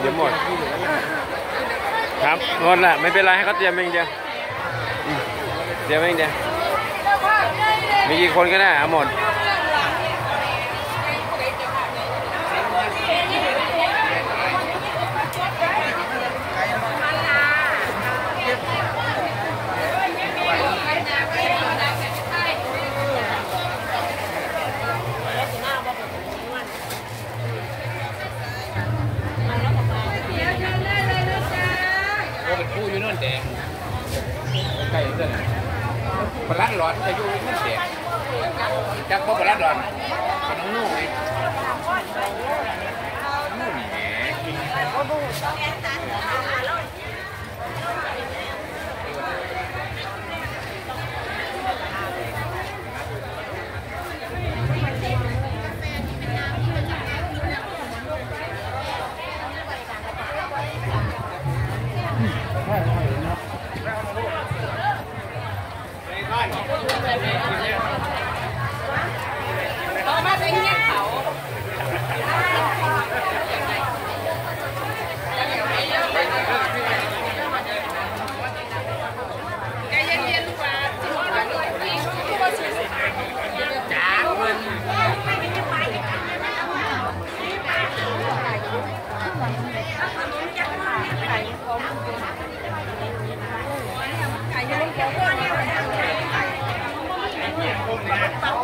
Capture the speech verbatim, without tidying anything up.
ดี๋ยวหมดครับหมดละไม่เป็นไรให้เขาเตรียมเองเดียวเตรียมเองเดียวมีกี่คนก็ได้เอาหมดผู้อยู่นั่นแดงใกล้เส้นปลาหลอดจะอยู่นั่นแดงจักรปลาหลอดน้องนุ่งไงนุ่งแหเอามาเป็นเงี้ยเขาใจเย็นๆลูกหลานจ้าเงินไก่ยังไม่เกี่ยวกับ